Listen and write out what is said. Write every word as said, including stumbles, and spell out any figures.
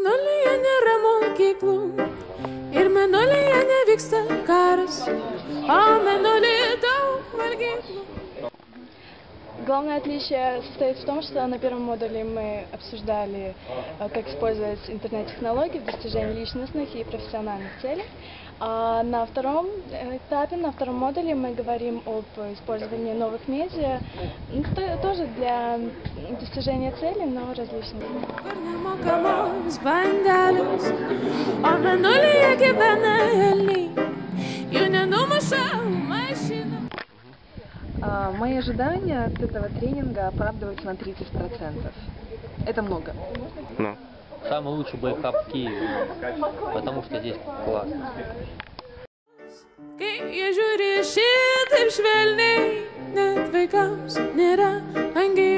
Mėnulyje nėra mokyklų ir mėnulyje nevyksta karas, o mėnulyje daug valgyklų. Главное отличие состоит в том, что на первом модуле мы обсуждали, как использовать интернет-технологии в достижении личностных и профессиональных целей. А на втором этапе, на втором модуле мы говорим об использовании новых медиа, тоже для достижения целей, но различных. Мои ожидания от этого тренинга оправдываются на тридцать процентов. Это много. No. Самый лучший бойкап в Киеве, потому что здесь классно. Kai jie žiūri šitaip švelniai, net vaikams nėra angiai.